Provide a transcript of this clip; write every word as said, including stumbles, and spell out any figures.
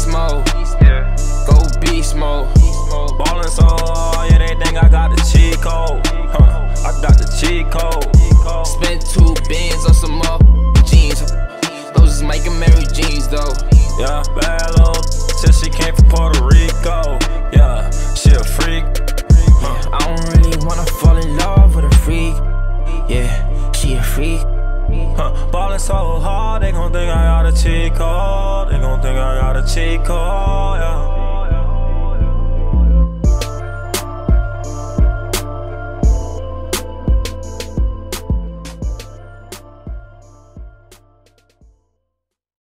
mode. Yeah. Go beast mode. Ballin' so hard, yeah, they think I got the cheat code. Huh, I got the cheat code. Spent two bands on some up jeans. Those is Mike and Mary jeans though. Yeah, bad little till she came from Puerto Rico. Yeah, she a freak. Huh. I don't really wanna fall in love with a freak. Yeah, she a freak. Huh, ballin' so hard, they gon' think I got a cheat code. They gon' think I got a cheat code, yeah.